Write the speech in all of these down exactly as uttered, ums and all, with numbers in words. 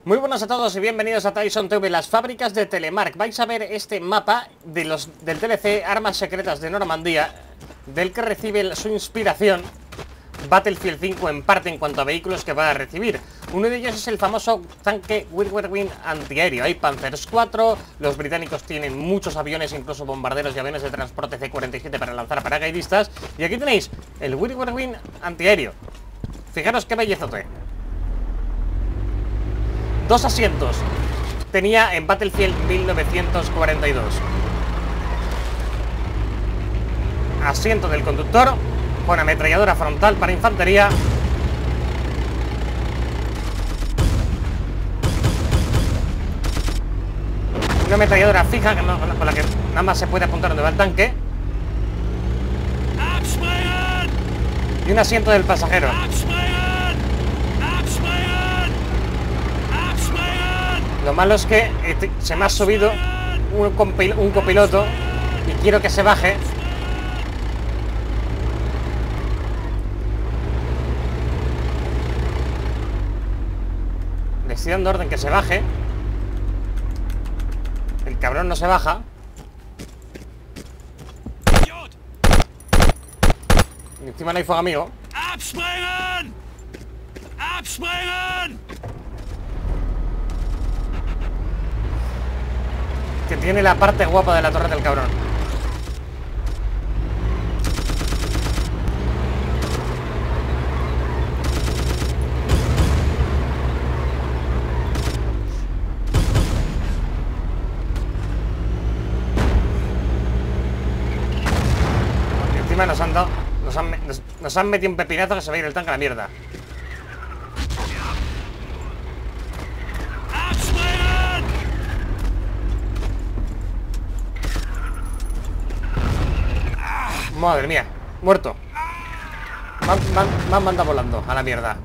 Muy buenas a todos y bienvenidos a Tyson T V, las fábricas de Telemark. Vais a ver este mapa de los, del D L C Armas Secretas de Normandía, del que recibe su inspiración Battlefield cinco en parte en cuanto a vehículos que va a recibir. Uno de ellos es el famoso tanque Whirlwind antiaéreo. Hay Panzers cuatro, los británicos tienen muchos aviones, incluso bombarderos y aviones de transporte C cuarenta y siete para lanzar paracaidistas. Y aquí tenéis el Whirlwind antiaéreo. Fijaros qué bellezote. Dos asientos tenía en Battlefield mil novecientos cuarenta y dos. Asiento del conductor con ametralladora frontal para infantería. Una ametralladora fija que no, con la que nada más se puede apuntar donde va el tanque. Y un asiento del pasajero. Lo malo es que eh, se me ha subido un, compil un copiloto y quiero que se baje. Le estoy dando orden que se baje. El cabrón no se baja. Y encima no hay fuego amigo. Que tiene la parte guapa de la torre del cabrón. Y encima nos han dado nos han, nos, nos han metido un pepinazo que se va a ir el tanque a la mierda. Madre mía, muerto. Me han mandado volando a la mierda.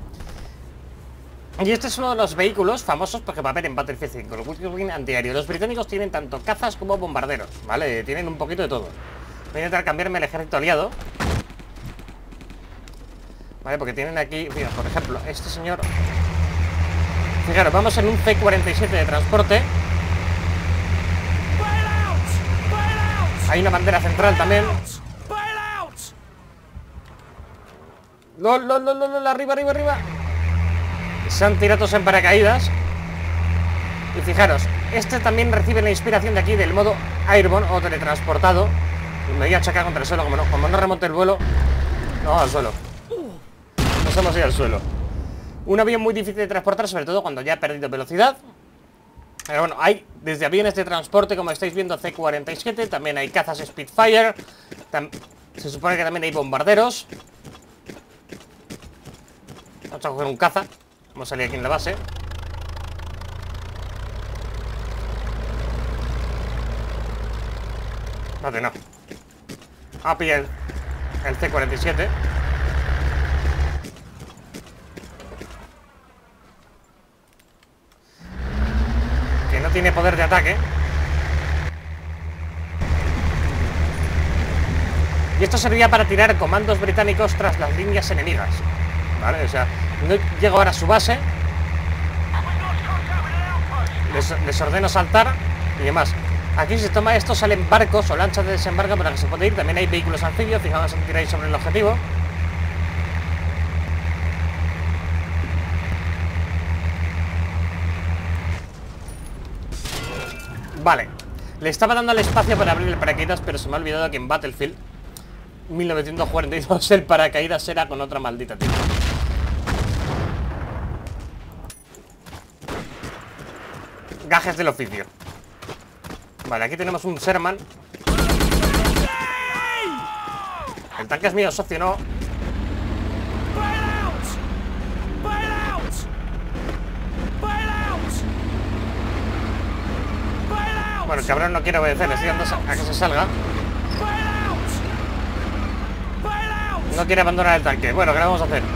Y este es uno de los vehículos famosos porque va a haber en Battlefield cinco, el Whirlwind antiaéreo. Los británicos tienen tanto cazas como bombarderos, ¿vale? Tienen un poquito de todo. Voy a intentar cambiarme el ejército aliado, ¿vale? Porque tienen aquí, mira, por ejemplo, este señor. Fijaros, vamos en un C cuarenta y siete de transporte. Hay una bandera central también. ¡Lol, lol, lol, lol! ¡Arriba, arriba, arriba! Se han tirado todos en paracaídas. Y fijaros, este también recibe la inspiración de aquí del modo Airborne o teletransportado. Y me voy a chocar contra el suelo. Como no, como no remonte el vuelo, no, al suelo. Nos hemos ido al suelo. Un avión muy difícil de transportar, sobre todo cuando ya ha perdido velocidad. Pero bueno, hay desde aviones de transporte, como estáis viendo, C cuarenta y siete. También hay cazas Spitfire. Se supone que también hay bombarderos. Vamos a coger un caza. Vamos a salir aquí en la base. Vale, no. Vamos a pillar el, el C cuarenta y siete. Que no tiene poder de ataque. Y esto servía para tirar comandos británicos tras las líneas enemigas. Vale, o sea, no llego ahora a su base. Les, les ordeno saltar y demás. Aquí si se toma esto salen barcos o lanchas de desembarco para que se pueda ir. También hay vehículos anfibios, fijaos en tiráis sobre el objetivo. Vale. Le estaba dando el espacio para abrir el paracaídas, pero se me ha olvidado que en Battlefield mil novecientos cuarenta y dos el paracaídas era con otra maldita tía. Gajes del oficio. Vale, aquí tenemos un Sherman. El tanque es mío, socio, no. Bueno, el cabrón no quiere obedecer, le estoy dando a que se salga. No quiere abandonar el tanque. Bueno, ¿qué le vamos a hacer?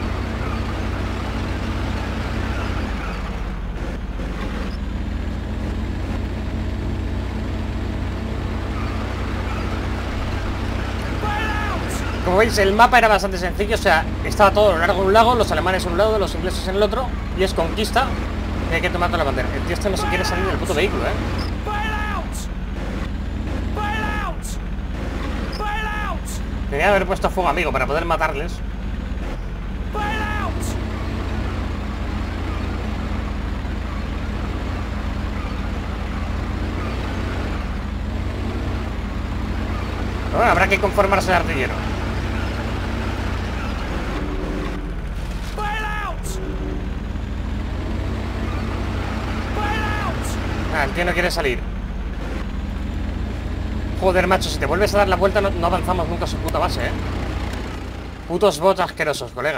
Como veis, el mapa era bastante sencillo, o sea, estaba todo a lo largo de un lago, los alemanes en un lado, los ingleses en el otro, y es conquista. Y hay que tomar toda la bandera. El tío este no se quiere salir del puto vehículo, ¿eh? Tenía que haber puesto fuego amigo para poder matarles. Pero bueno, habrá que conformarse de artillero. Ah, el tío no quiere salir. Joder, macho, si te vuelves a dar la vuelta no, no avanzamos nunca a su puta base, ¿eh? Putos bots asquerosos, colega.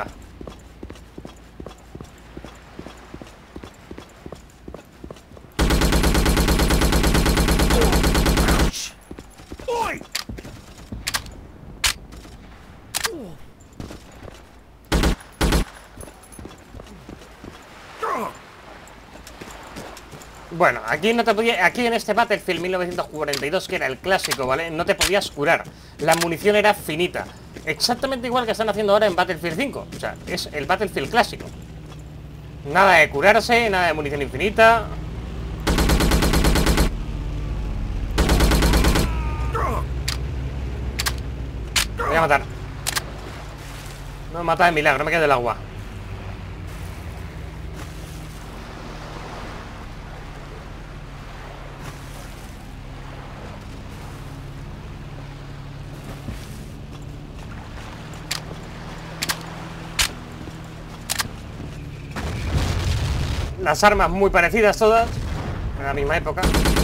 Bueno, aquí no te podía, aquí en este Battlefield mil novecientos cuarenta y dos, que era el clásico, ¿vale? No te podías curar. La munición era finita. Exactamente igual que están haciendo ahora en Battlefield cinco. O sea, es el Battlefield clásico. Nada de curarse, nada de munición infinita. Me voy a matar. No me mata de milagro, me quedo del agua. Las armas muy parecidas todas, en la misma época.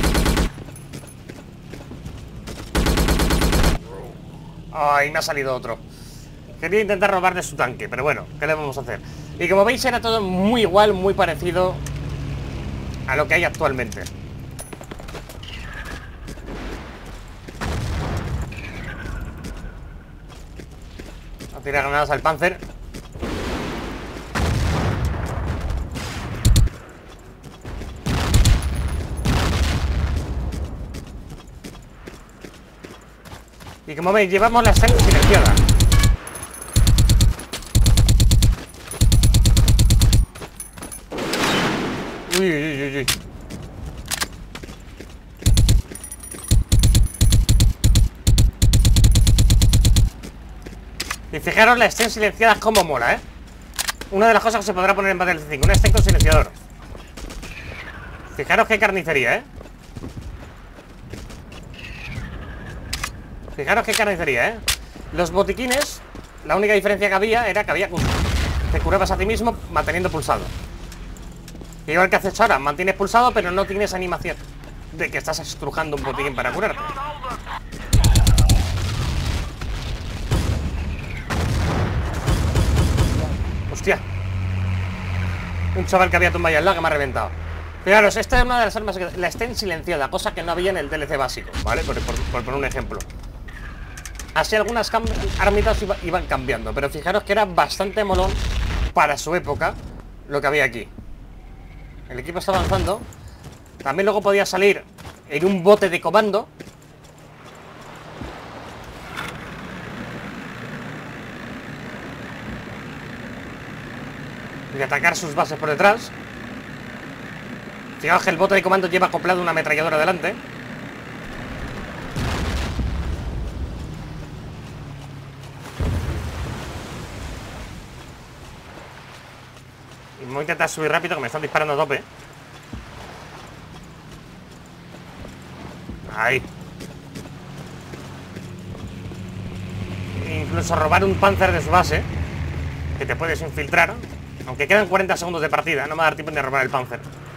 Ay, me ha salido otro. Quería intentar robar de su tanque, pero bueno, ¿qué le vamos a hacer? Y como veis era todo muy igual, muy parecido a lo que hay actualmente. A tirar granadas al Panzer. Y como veis, llevamos la escena silenciada. Uy, uy, uy, uy. Y fijaros la Sten silenciada como mola, ¿eh? Una de las cosas que se podrá poner en Battlefield cinco, una Sten con silenciador. Fijaros qué carnicería, ¿eh? Fijaros qué carnicería, ¿eh? Los botiquines, la única diferencia que había era que había... te curabas a ti mismo manteniendo pulsado. Igual que haces ahora, mantienes pulsado, pero no tienes animación de que estás estrujando un botiquín para curarte. Hostia. Un chaval que había tumbado al lado que me ha reventado. Fijaros, esta es una de las armas que... la Sten silenciada, cosa que no había en el D L C básico, ¿vale? Por, por, por poner un ejemplo. Así algunas armitas iba, iban cambiando, pero fijaros que era bastante molón para su época lo que había aquí. El equipo está avanzando. También luego podía salir en un bote de comando. Y atacar sus bases por detrás. Fijaos que el bote de comando lleva acoplado una ametralladora delante. Y voy a intentar subir rápido, que me están disparando a tope. Ahí. Incluso robar un Panzer de su base, que te puedes infiltrar. Aunque quedan cuarenta segundos de partida, no me va a dar tiempo de robar el Panzer.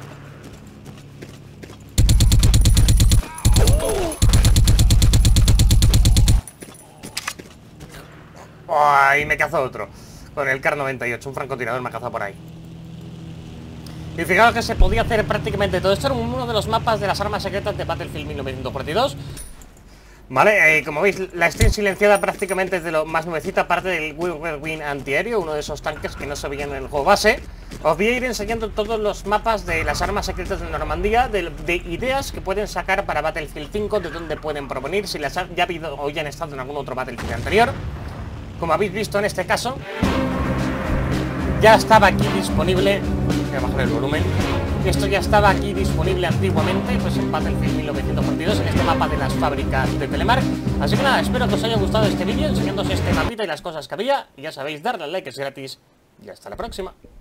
Ay, me cazó otro. Con el Kar noventa y ocho, un francotirador me ha cazado por ahí. Y fijaos que se podía hacer prácticamente todo esto. Era uno de los mapas de las armas secretas de Battlefield mil novecientos cuarenta y dos. Vale, eh, como veis, la Sten silenciada prácticamente es de lo más nuevecita, aparte del Whirlwind antiaéreo, uno de esos tanques que no se veían en el juego base. Os voy a ir enseñando todos los mapas de las armas secretas de Normandía, de, de ideas que pueden sacar para Battlefield cinco, de dónde pueden proponer, si las ha, ya ha habido o ya han estado en algún otro Battlefield anterior. Como habéis visto en este caso, ya estaba aquí disponible. Voy a bajar el volumen. Esto ya estaba aquí disponible antiguamente, pues en Battlefield mil novecientos cuarenta y dos, en este mapa de las fábricas de Telemark. Así que nada, espero que os haya gustado este vídeo enseñándoos este mapita y las cosas que había. Y ya sabéis, darle al like, es gratis. Y hasta la próxima.